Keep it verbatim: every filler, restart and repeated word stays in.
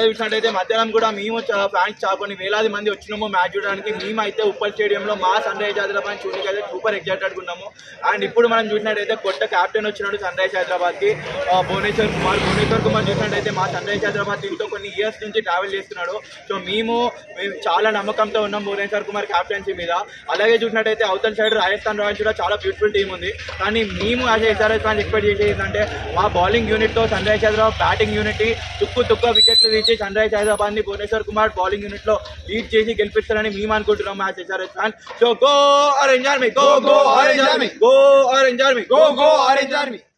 అలాగే చూసినట్టయితే మధ్యాహ్నం కూడా మేము ఫ్యాన్స్ కొన్ని వేలాది మంది వచ్చినాము మ్యాచ్ చూడడానికి. మేము అయితే ఉప్పల్ స్టేడియంలో మా సన్ రైజ్ హైదరాబాద్ చూడడానికి అయితే సూపర్ ఎక్సైటెడ్ ఉన్నాము. అండ్ ఇప్పుడు మనం చూసినట్టయితే కొత్త క్యాప్టెన్ వచ్చినాడు సన్ రైజ్ హైదరాబాద్కి, భువనేశ్వర్ కుమార్. భువనేశ్వర్ కుమార్ చూసినట్టయితే మా సన్ రైజ్ హైదరాబాద్ టీంతో కొన్ని ఇయర్స్ నుంచి ట్రావెల్ చేస్తున్నాడు. సో మేము మేము చాలా నమ్మకంతో ఉన్నాం భువనేశ్వర్ కుమార్ క్యాప్టెన్సీ మీద. అలాగే చూసినట్టయితే అవతల సైడ్ రాజస్థాన్ రాయల్స్ కూడా చాలా బ్యూటిఫుల్ టీం ఉంది. కానీ మేము యాజ్ ఎస్ఆర్హెచ్ ఫ్యాన్స్ ఎక్స్పెక్ట్ చేసేది ఏంటంటే మా బౌలింగ్ యూనిట్తో sun rise Hyderabad batting unit తుక్కు తుక్క వికెట్లు తీసి సన్ రైజ్ హైదరాబాద్ ని భువనేశ్వర్ కుమార్ బౌలింగ్ యూనిట్ లో లీడ్ చేసి గెలిపిస్తారని మేము అనుకుంటున్నాం match SRH fan. So go orange army, go go orange army, go orange army, go go orange army.